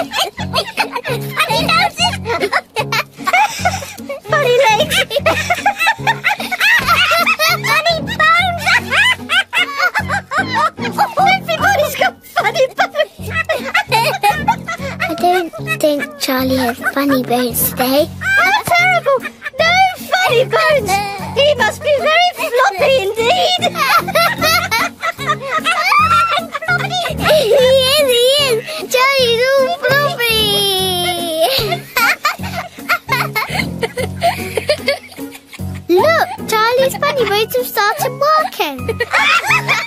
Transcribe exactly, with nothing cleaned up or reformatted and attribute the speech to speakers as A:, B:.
A: Funny noses. Funny legs. Funny bones. Everybody's got funny bones. I don't think Charlie has funny bones today. How terrible! No funny bones! He must be very floppy indeed! He is, he is! Charlie's all floppy! Look! Charlie's funny bones have started working!